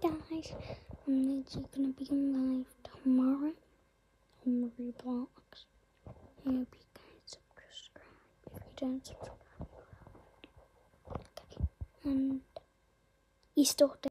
guys, I'm literally gonna be live tomorrow on Roblox. I hope you guys subscribe if you don't subscribe. Okay, and Easter